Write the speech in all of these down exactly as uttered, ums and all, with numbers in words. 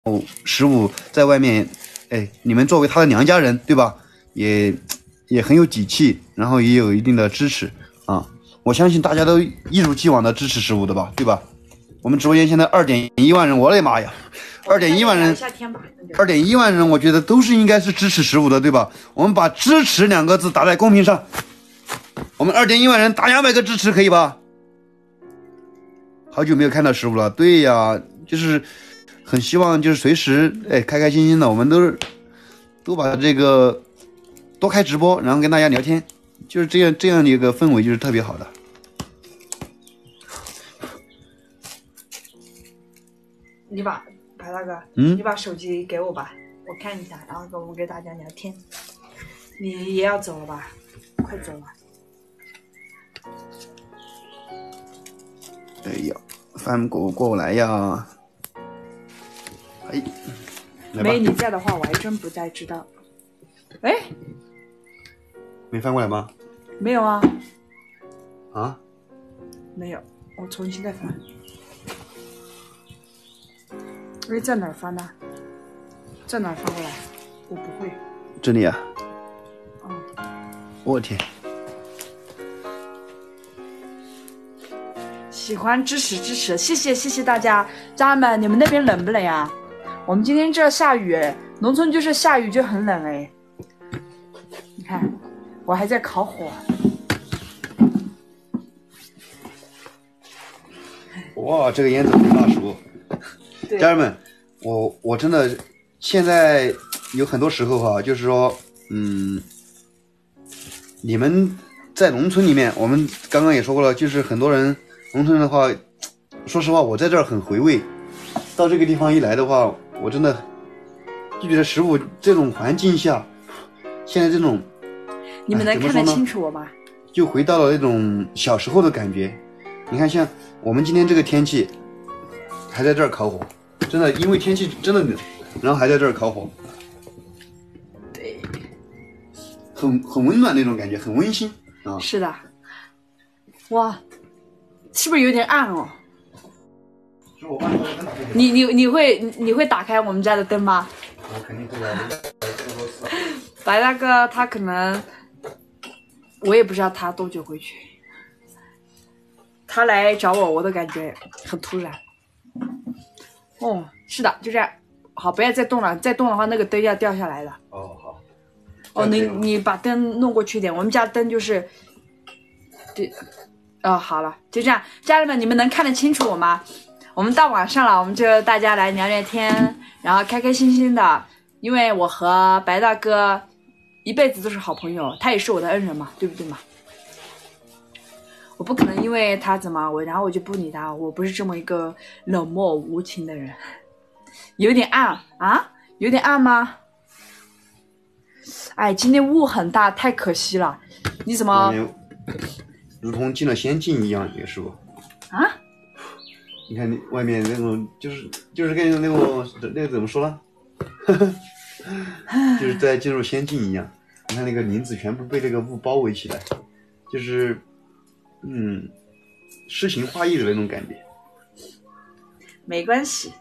十五在外面，哎，你们作为他的娘家人，对吧？也也很有底气，然后也有一定的支持啊。我相信大家都一如既往的支持十五的吧，对吧？我们直播间现在二点一万人，我的妈呀，二点一万人，二点一万人，我觉得都是应该是支持十五的，对吧？我们把支持两个字打在公屏上，我们二点一万人打两百个支持，可以吧？好久没有看到十五了，对呀，就是很希望就是随时哎开开心心的，我们都是都把这个多开直播，然后跟大家聊天，就是这样这样的一个氛围就是特别好的。 你把白大哥， 嗯， 你把手机给我吧，我看一下，然后跟我们跟大家聊天。你也要走了吧？快走了。 哎呀，翻过过来呀！哎， 没你在的话，我还真不太知道。哎， 没翻过来吗？ 没有啊。 啊？ 没有，我重新再翻。哎，在哪儿翻呢？在哪儿翻过来？我不会。 这里啊。 嗯。 我天。 喜欢支持支持，谢谢谢谢大家，家人们，你们那边冷不冷啊？我们今天这下雨，农村就是下雨就很冷哎。你看，我还在烤火。 哇，这个烟怎么大叔？家人们，我我真的现在有很多时候哈、啊，就是说，嗯，你们在农村里面，我们刚刚也说过了，就是很多人农村的话，说实话，我在这儿很回味。到这个地方一来的话，我真的就觉得十五这种环境下，现在这种， 你们能看得清楚我吗？ 就回到了那种小时候的感觉。你看，像我们今天这个天气，还在这儿烤火。真的，因为天气真的冷，然后还在这儿烤火， 对， 很很温暖那种感觉，很温馨啊。 是的，哇，是不是有点暗哦？ 是我把这个灯打开。 你你你会你会打开我们家的灯吗？ 我肯定会啊，这么多次。 白大哥他可能，我也不知道他多久回去。他来找我，我都感觉很突然。哦，是的，就这样。好，不要再动了，再动的话，那个灯要掉下来了。 哦，好。 哦，你你把灯弄过去一点，我们家灯就是，对，哦，好了，就这样。家人们，你们能看得清楚我吗？我们到晚上了，我们就大家来聊聊天，然后开开心心的。因为我和白大哥一辈子都是好朋友，他也是我的恩人嘛，对不对嘛？我不可能因为他怎么我，然后我就不理他，我不是这么一个冷漠无情的人。有点暗啊？有点暗吗？哎，今天雾很大，太可惜了。你怎么？ 如同进了仙境一样，也是不？ 啊？ 你看你外面那种，就是就是跟那种那个怎么说呢？就是在进入仙境一样。你看那个林子全部被那个雾包围起来，就是。嗯，诗情画意的那种感觉。 没关系，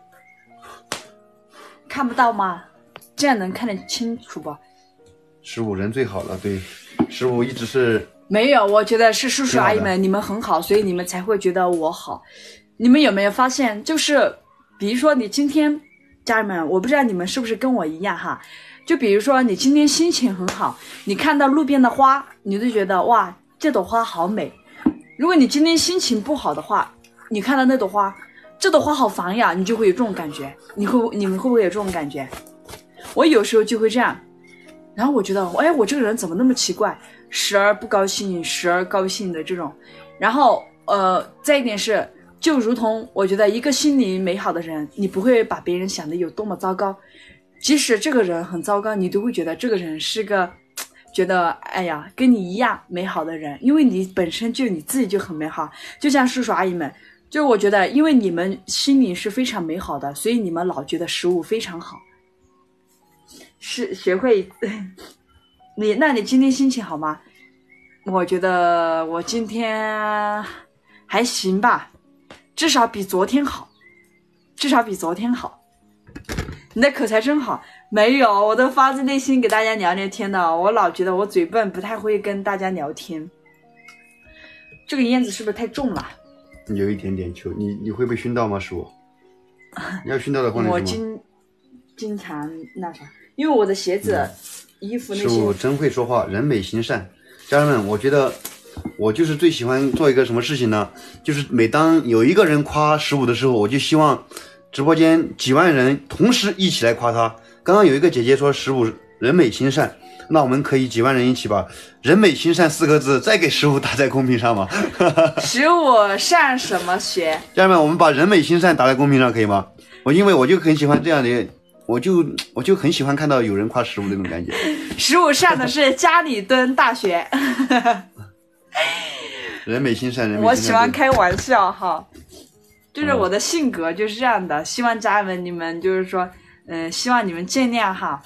看不到吗？这样能看得清楚不？ 十五人最好了，对，十五一直是没有，我觉得是叔叔阿姨们，你们很好，所以你们才会觉得我好。你们有没有发现，就是比如说你今天，家人们，我不知道你们是不是跟我一样哈，就比如说你今天心情很好，你看到路边的花，你就觉得哇，这朵花好美。如果你今天心情不好的话，你看到那朵花，这朵花好烦呀，你就会有这种感觉。你会你们会不会有这种感觉？我有时候就会这样，然后我觉得，哎，我这个人怎么那么奇怪，时而不高兴，时而高兴的这种。然后，呃，再一点是，就如同我觉得一个心灵美好的人，你不会把别人想的有多么糟糕，即使这个人很糟糕，你都会觉得这个人是个。觉得哎呀，跟你一样美好的人，因为你本身就你自己就很美好，就像叔叔阿姨们，就我觉得，因为你们心里是非常美好的，所以你们老觉得食物非常好，是学会你。那你今天心情好吗？我觉得我今天还行吧，至少比昨天好，至少比昨天好。 你的口才真好。没有，我都发自内心给大家聊聊天的。我老觉得我嘴笨，不太会跟大家聊天。这个烟子是不是太重了？ 有一点点球，你你会被熏到吗？师傅？你要熏到的话， 我经经常那啥，因为我的鞋子、嗯、衣服那些。师傅真会说话，人美心善。家人们，我觉得我就是最喜欢做一个什么事情呢？就是每当有一个人夸师傅的时候，我就希望直播间几万人同时一起来夸他。刚刚有一个姐姐说师傅人美心善，那我们可以几万人一起把人美心善四个字再给师傅打在公屏上吗？ 使我善什么学？ 家人们，我们把人美心善打在公屏上可以吗？我因为我就很喜欢这样的，我就我就很喜欢看到有人夸师傅那种感觉。 使我善的是家里蹲大学。 人美心善，人美心善。 我喜欢开玩笑哈，就是我的性格就是这样的。希望家人们你们就是说。嗯，希望你们见谅哈。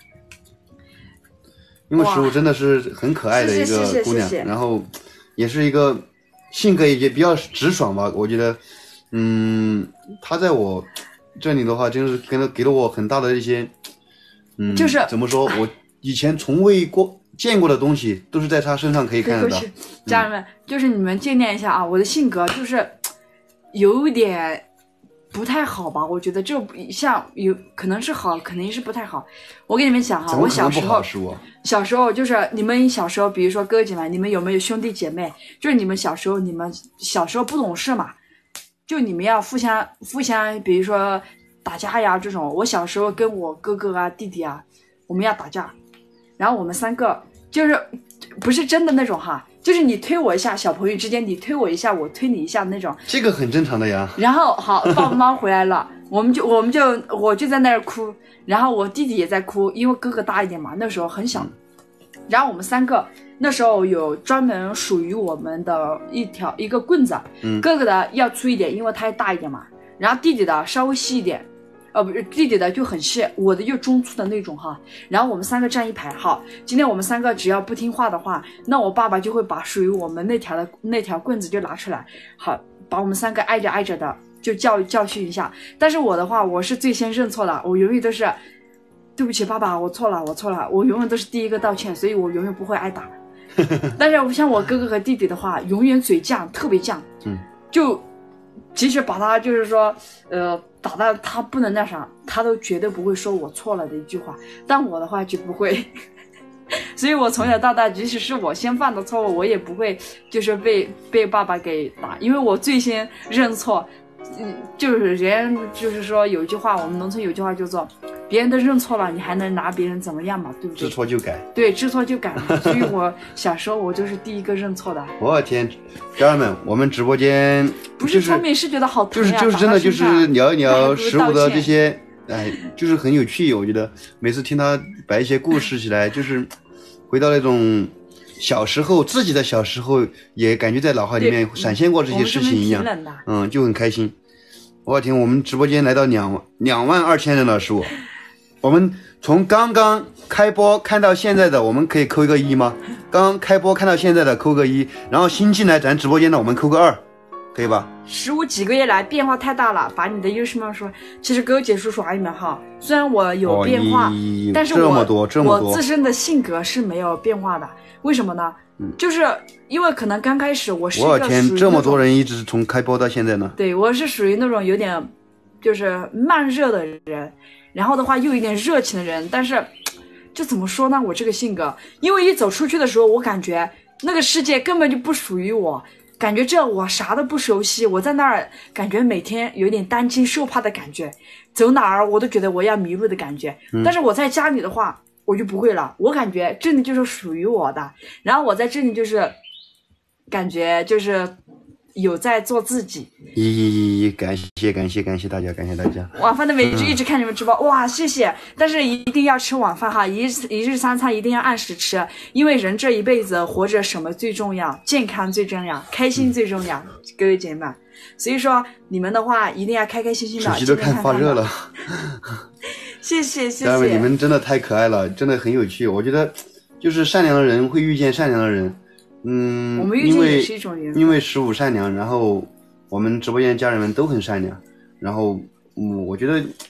因为师傅真的是很可爱的一个姑娘，然后也是一个性格也比较直爽吧。我觉得，嗯，她在我这里的话，真是给了给了我很大的一些，嗯， 就是怎么说，我以前从未过见过的东西，都是在她身上可以看得到。 家人们，就是你们见谅一下啊，我的性格就是有点。不太好吧？我觉得这像有可能是好，可能是不太好。我跟你们讲哈，我小时候，小时候就是你们小时候，比如说哥姐们，你们有没有兄弟姐妹？就是你们小时候，你们小时候不懂事嘛，就你们要互相互相，比如说打架呀这种。我小时候跟我哥哥啊弟弟啊，我们要打架，然后我们三个就是不是真的那种哈。就是你推我一下，小朋友之间你推我一下，我推你一下那种， 这个很正常的呀。 然后好，爸爸妈妈回来了，我们就我们就我就在那儿哭，然后我弟弟也在哭，因为哥哥大一点嘛，那时候很小。然后我们三个那时候有专门属于我们的一条一个棍子，嗯，哥哥的要粗一点，因为他大一点嘛，然后弟弟的稍微细一点。呃，不是弟弟的就很细，我的就中粗的那种哈。然后我们三个站一排，好，今天我们三个只要不听话的话，那我爸爸就会把属于我们那条的那条棍子就拿出来，好，把我们三个挨着挨着的就教教训一下。但是我的话，我是最先认错的，我永远都是对不起爸爸，我错了，我错了，我永远都是第一个道歉，所以我永远不会挨打。但是像我哥哥和弟弟的话，永远嘴犟，特别犟，嗯，就即使把他就是说，呃。打到他不能那啥，他都绝对不会说我错了的一句话，但我的话就不会。所以我从小到大，即使是我先犯的错误，我也不会就是被被爸爸给打，因为我最先认错。嗯，就是人就是说有一句话，我们农村有句话叫做别人都认错了，你还能拿别人怎么样嘛，对不对？ 知错就改。 对，知错就改嘛。所以我小时候我就是第一个认错的。 我的天，家人们，我们直播间、就是、 不是聪明，是觉得好疼呀， 就是就是真的就是聊一聊食物的这些，哎，就是很有趣。我觉得每次听他摆一些故事起来，就是回到那种小时候自己的小时候，也感觉在脑海里面闪现过这些事情一样，嗯，就很开心。我天，我们直播间来到两两万二千人了，师傅。我们从刚刚开播看到现在的，我们可以扣一个一吗？刚刚开播看到现在的扣个一，然后新进来咱直播间的我们扣个二，可以吧？ 十五几个月来变化太大了，把你的优势们说，其实哥姐叔叔阿姨们哈，虽然我有变化，哦、但是我这么多这么多我自身的性格是没有变化的，为什么呢？嗯、就是因为可能刚开始我是一个我天，这么多人一直从开播到现在呢。 对，我是属于那种有点就是慢热的人，然后的话又有点热情的人，但是就怎么说呢？我这个性格，因为一走出去的时候，我感觉那个世界根本就不属于我。感觉这我啥都不熟悉，我在那儿感觉每天有点担惊受怕的感觉，走哪儿我都觉得我要迷路的感觉。嗯、但是我在家里的话，我就不会了，我感觉这里就是属于我的，然后我在这里就是感觉就是有在做自己。 咦咦咦！感谢感谢感谢大家，感谢大家。 晚饭的美剧一直看你们直播，嗯、哇，谢谢！但是一定要吃晚饭哈，一日一日三餐一定要按时吃，因为人这一辈子活着什么最重要？健康最重要，开心最重要，嗯、各位姐妹们。所以说你们的话一定要开开心心的。 手机都看发热了。 谢谢谢谢。你们真的太可爱了，真的很有趣。我觉得就是善良的人会遇见善良的人。嗯， 我们遇见也是一种缘分。 因为十五善良，然后我们直播间家人们都很善良，然后嗯，我觉得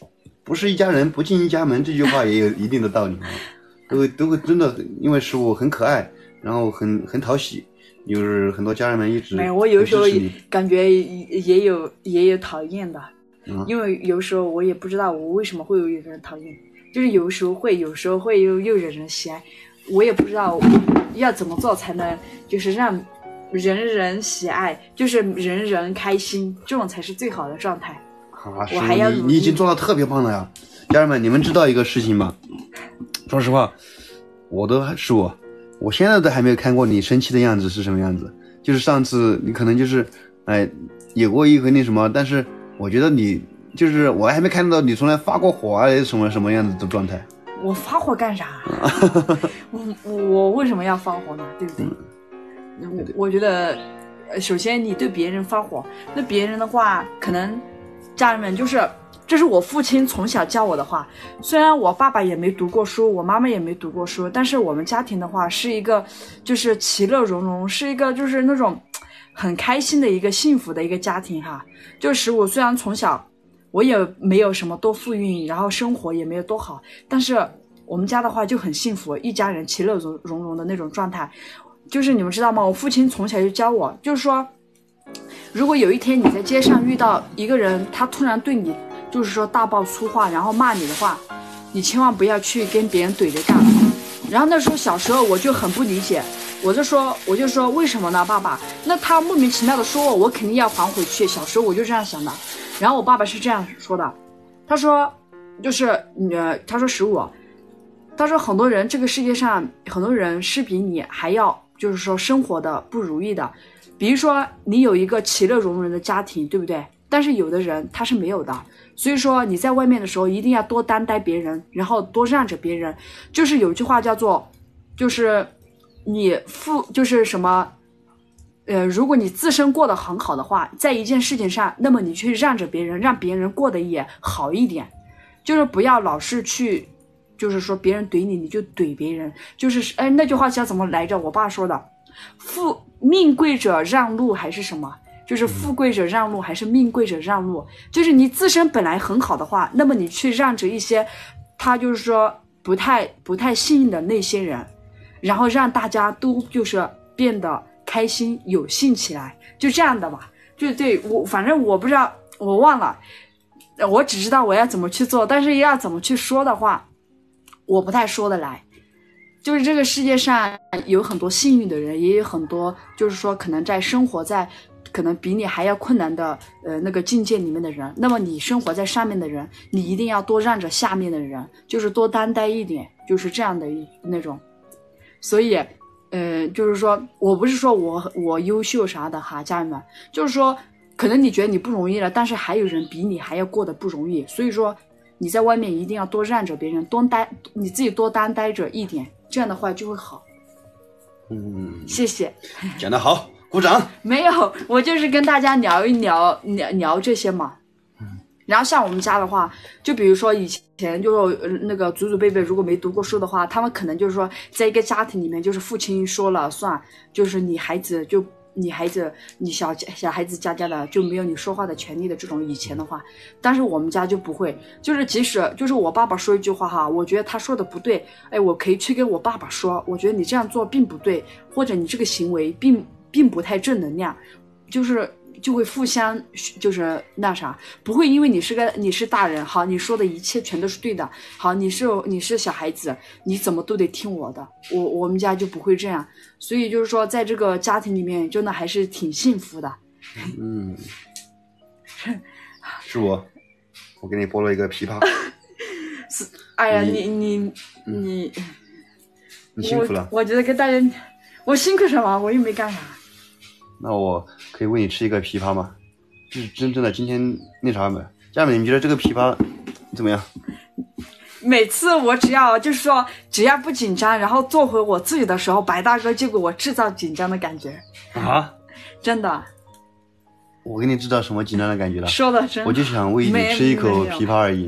不是一家人不进一家门这句话也有一定的道理啊，都会都会真的，因为师傅很可爱，然后很很讨喜，就是很多家人们一直没有，我有时候感觉也有也有讨厌的， 嗯、 因为有时候我也不知道我为什么会有人讨厌，就是有时候会，有时候会又又惹人喜爱，我也不知道要怎么做才能就是让人人喜爱，就是人人开心，这种才是最好的状态。 啊， 我还要你你已经做到特别棒了呀，家人们，你们知道一个事情吗？说实话，我都是我，我现在都还没有看过你生气的样子是什么样子。就是上次你可能就是，哎，有过一回那什么，但是我觉得你就是我还没看到你从来发过火啊，什么什么样子的状态。 我发火干啥？我我为什么要发火呢？对不对？嗯、对对我觉得，首先你对别人发火，那别人的话可能。家人们，就是这是我父亲从小教我的话。虽然我爸爸也没读过书，我妈妈也没读过书，但是我们家庭的话是一个就是其乐融融，是一个就是那种很开心的一个幸福的一个家庭哈。就使我虽然从小我也没有什么多富裕，然后生活也没有多好，但是我们家的话就很幸福，一家人其乐融融融的那种状态。就是你们知道吗？我父亲从小就教我，就是说。如果有一天你在街上遇到一个人，他突然对你就是说大爆粗话，然后骂你的话，你千万不要去跟别人怼着干。然后那时候小时候我就很不理解，我就说我就说为什么呢，爸爸？那他莫名其妙的说我，我肯定要还回去。小时候我就这样想的。然后我爸爸是这样说的，他说就是呃，他说十五，他说很多人这个世界上很多人是比你还要就是说生活的不如意的。比如说你有一个其乐融融的家庭，对不对？但是有的人他是没有的，所以说你在外面的时候一定要多担待别人，然后多让着别人。就是有句话叫做，就是你负就是什么，呃，如果你自身过得很好的话，在一件事情上，那么你去让着别人，让别人过得也好一点，就是不要老是去，就是说别人怼你你就怼别人，就是哎那句话叫怎么来着？我爸说的。富命贵者让路还是什么？就是富贵者让路还是命贵者让路？就是你自身本来很好的话，那么你去让着一些他就是说不太不太幸运的那些人，然后让大家都就是变得开心有幸起来，就这样的吧。就对我反正我不知道，我忘了，我只知道我要怎么去做，但是要怎么去说的话，我不太说得来。就是这个世界上有很多幸运的人，也有很多就是说可能在生活在可能比你还要困难的呃那个境界里面的人，那么你生活在上面的人，你一定要多让着下面的人，就是多担待一点，就是这样的一那种。所以呃就是说我不是说我我优秀啥的哈，家人们，就是说可能你觉得你不容易了，但是还有人比你还要过得不容易，所以说你在外面一定要多让着别人，多担你自己多担待着一点，这样的话就会好。 嗯， 谢谢， 讲得好，鼓掌。 没有，我就是跟大家聊一聊聊聊这些嘛。嗯，然后像我们家的话，就比如说以前就是那个祖祖辈辈如果没读过书的话，他们可能就是说在一个家庭里面，就是父亲说了算，就是你孩子就。你孩子，你小小孩子家家的就没有你说话的权利的这种以前的话，但是我们家就不会，就是即使就是我爸爸说一句话哈，我觉得他说的不对，哎，我可以去跟我爸爸说，我觉得你这样做并不对，或者你这个行为并并不太正能量，就是就会互相就是那啥，不会因为你是个你是大人，好，你说的一切全都是对的，好，你是你是小孩子，你怎么都得听我的，我我们家就不会这样。所以就是说在这个家庭里面真的还是挺幸福的。 嗯，是我我给你剥了一个枇杷。 是，哎呀，你你你你， 你辛苦了。 我, 我觉得跟大家，我辛苦什么？我又没干啥。 那我可以喂你吃一个枇杷吗？就是真正的今天那啥没？家人们，你觉得这个枇杷怎么样？ 每次我只要就是说只要不紧张，然后做回我自己的时候，白大哥就给我制造紧张的感觉啊！ 真的。 我给你制造什么紧张的感觉了？ 说的真。 我就想喂你吃一口枇杷而已。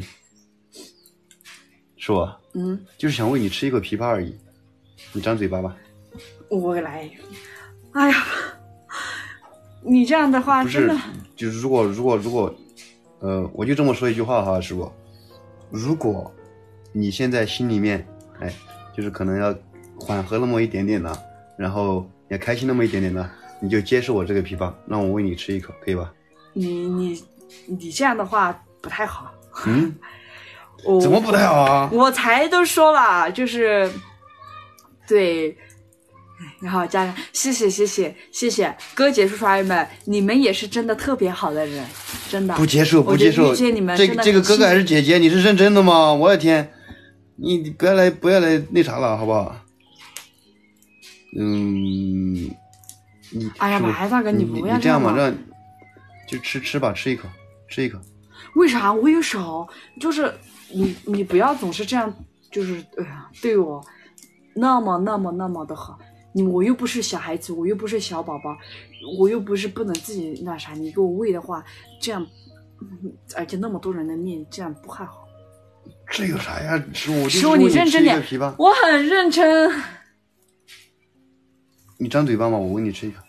是我。 嗯。 就是想喂你吃一口枇杷而已。你张嘴巴吧。 我来。哎呀，你这样的话真的。 不是，就是如果如果如果，呃，我就这么说一句话哈，师傅。 如果你现在心里面，哎，就是可能要缓和那么一点点的，然后也开心那么一点点的，你就接受我这个枇杷，让我喂你吃一口，可以吧？ 你你你这样的话不太好。 嗯，怎么不太好啊？ 我才都说了，就是对。然后家人，谢谢谢谢谢谢哥姐叔叔阿姨们，你们也是真的特别好的人，真的。 不接受不接受， 遇见你们这个这个哥哥还是姐姐，你是认真的吗？我的天，你不要来不要来那啥了，好不好？嗯，你哎呀，白大哥，你不要这样嘛，让就吃吃吧，吃一口，吃一口。 为啥？我有手，就是你你不要总是这样，就是哎呀，对我那么那么那么的好。你我又不是小孩子，我又不是小宝宝，我又不是不能自己那啥，你给我喂的话，这样，而且那么多人的面，这样不太好。 这有啥呀？师傅， 师傅你认真点，我很认真。 你张嘴巴嘛，我喂你吃一口。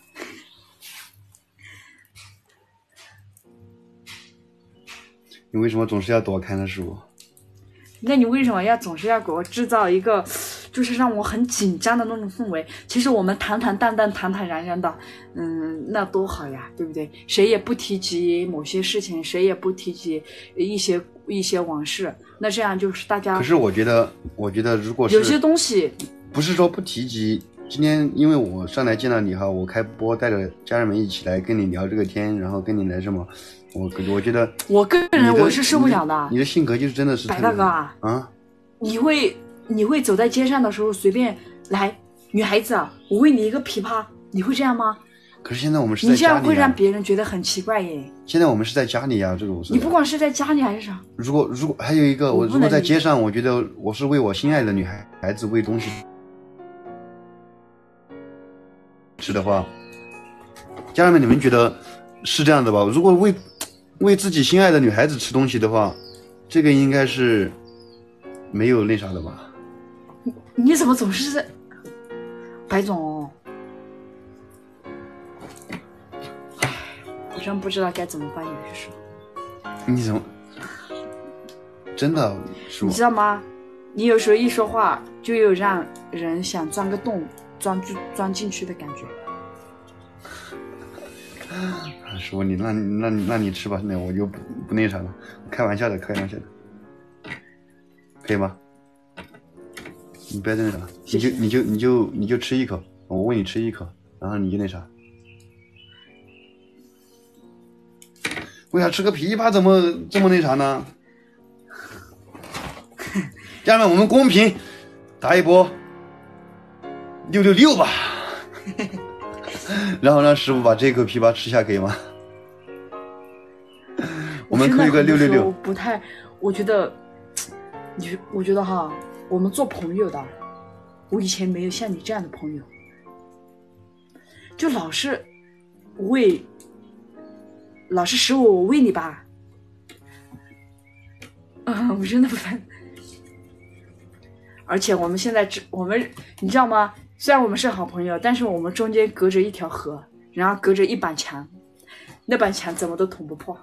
你为什么总是要躲开呢，师傅？ 那你为什么要总是要给我制造一个？就是让我很紧张的那种氛围。其实我们坦坦荡荡、坦坦然然的，嗯，那多好呀，对不对？谁也不提及某些事情，谁也不提及一些一些往事。那这样就是大家。 可是我觉得，我觉得如果是有些东西， 不是说不提及。今天因为我上来见到你哈，我开播带着家人们一起来跟你聊这个天，然后跟你来什么，我我觉得我个人我是受不了的。 你的性格就是真的是白大哥啊， 啊， 你会。你会走在街上的时候随便来，女孩子啊，我喂你一个枇杷，你会这样吗？ 可是现在我们是在家里、啊、 你这样会让别人觉得很奇怪耶。 现在我们是在家里呀、啊，这个我是。 你不管是在家里还是啥。 如果如果还有一个，我如果在街上，我觉得我是为我心爱的女孩孩子喂东西吃的话，家人们，你们觉得是这样的吧？如果为为自己心爱的女孩子吃东西的话，这个应该是没有那啥的吧？ 你怎么总是在白总？我真不知道该怎么办，有些时候。 你怎么真的？ 你知道吗？你有时候一说话，就有让人想钻个洞、钻进钻进去的感觉。 师傅，你那那那你吃吧，那我就不不那啥了，开玩笑的，开玩笑的，可以吗？你不要那啥，你就你就你就你就吃一口，我喂你吃一口，然后你就那啥。为啥吃个枇杷怎么这么那啥呢？家人们，我们公屏打一波六六六吧，然后让师傅把这口枇杷吃下，可以吗？我们扣一个六六六。 不太，我觉得，你我觉得哈。我们做朋友的，我以前没有像你这样的朋友，就老是喂，老是使我我喂你吧，嗯，我真的不太。而且我们现在只我们你知道吗？虽然我们是好朋友，但是我们中间隔着一条河，然后隔着一板墙，那板墙怎么都捅不破。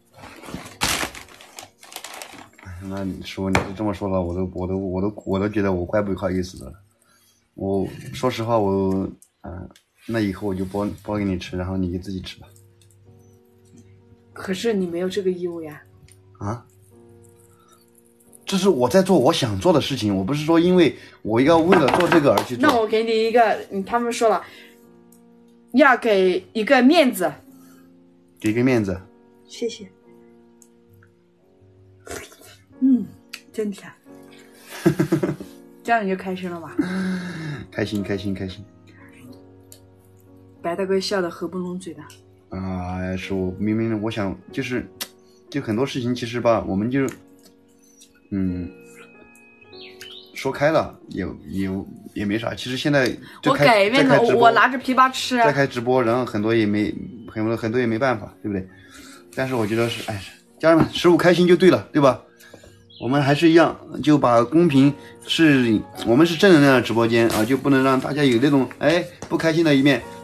那你说你是这么说了，我都我都我都我都觉得我怪不好意思的。我说实话，我啊、呃，那以后我就剥剥给你吃，然后你就自己吃吧。 可是你没有这个义务呀。 啊？这是我在做我想做的事情，我不是说因为我要为了做这个而去做。 那我给你一个，他们说了，要给一个面子。 给个面子。 谢谢。嗯，真甜。这样你就开心了吧？ 开心开心开心。 白大哥笑得合不拢嘴的。 啊，是我明明我想就是，就很多事情其实吧，我们就，嗯，说开了也也也没啥。其实现在我改变了，我拿着枇杷吃。 再开直播，然后很多也没很多很多也没办法，对不对？但是我觉得是，哎，家人们，食物开心就对了，对吧？我们还是一样，就把公屏是我们是正能量的直播间啊，就不能让大家有那种哎不开心的一面。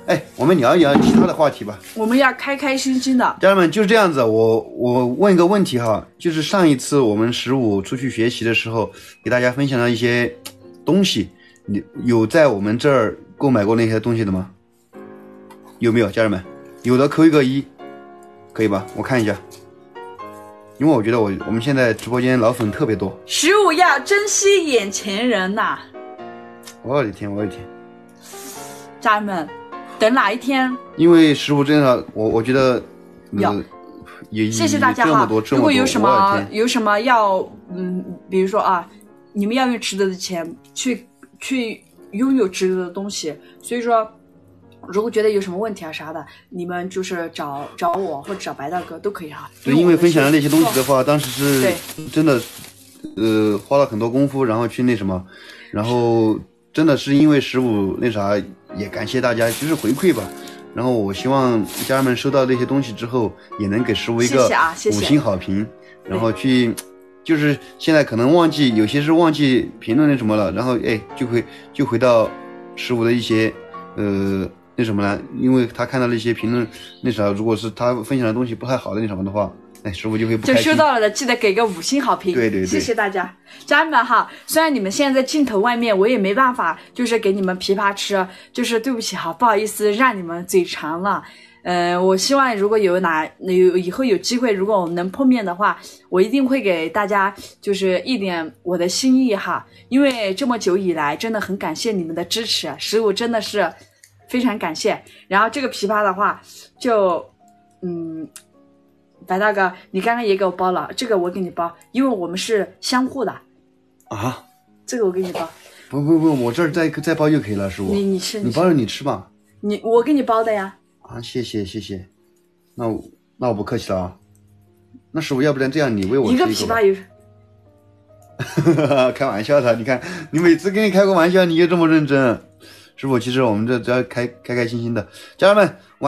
哎，我们聊一聊其他的话题吧。 我们要开开心心的。 家人们就是这样子，我我问一个问题哈，就是上一次我们十五出去学习的时候，给大家分享了一些东西，你有在我们这儿购买过那些东西的吗？有没有，家人们？有的扣一个一，可以吧？我看一下，因为我觉得我我们现在直播间老粉特别多。 十五要珍惜眼前人呐、啊！ 我的天，我的天！ 家人们。等哪一天？ 因为十五真的，我我觉得， 要、 呃、也谢谢大家哈。如果有什么有什么要，嗯，比如说啊，你们要用值得的钱去去拥有值得的东西，所以说，如果觉得有什么问题啊啥的，你们就是找找我或者找白大哥都可以哈。 对，因为分享的那些东西的话，当时是真的，呃，花了很多功夫，然后去那什么，然后真的是因为十五那啥。也感谢大家，就是回馈吧。然后我希望家人们收到这些东西之后，也能给十五一个五星好评。 谢谢啊、谢谢然后去，就是现在可能忘记，有些是忘记评论那什么了。然后哎，就会就回到十五的一些呃那什么呢？因为他看到了一些评论，那啥，如果是他分享的东西不太好的那什么的话。哎，师傅就会不开心。 就收到了的，记得给个五星好评。 对对对， 谢谢大家，家人们哈。虽然你们现在在镜头外面，我也没办法，就是给你们枇杷吃，就是对不起哈，不好意思让你们嘴馋了。呃，我希望如果有哪有以后有机会，如果我们能碰面的话，我一定会给大家就是一点我的心意哈。因为这么久以来，真的很感谢你们的支持，十五真的是非常感谢。然后这个枇杷的话，就嗯。白大哥，你刚刚也给我包了，这个我给你包，因为我们是相互的。 啊？ 这个我给你包。 不不不，我这儿再再包就可以了，师傅。 你你吃， 你包着你吃吧。 你我给你包的呀。 啊，谢谢谢谢，那我那我不客气了啊。那师傅，要不然这样，你喂我吃一个枇杷油。开玩笑的，你看你每次跟你开个玩笑，你就这么认真。师傅，其实我们这只要开开开心心的，家人们。